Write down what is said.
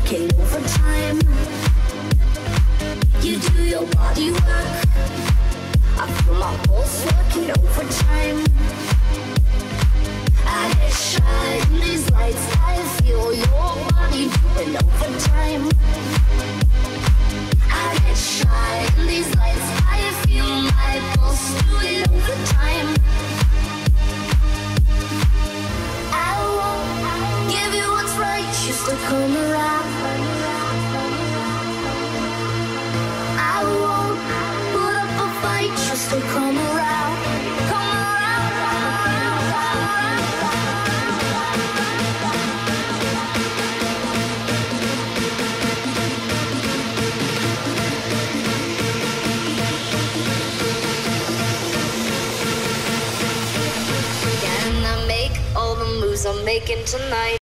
working overtime. You do your body work. I feel my pulse working overtime. I get shy in these lights. I feel your body doing overtime. I get shy in these lights. I feel my pulse doing overtime. I won't give you what's right just to come around. I won't put up a fight just to come around. Come around, come around, Can I make all the moves I'm making tonight?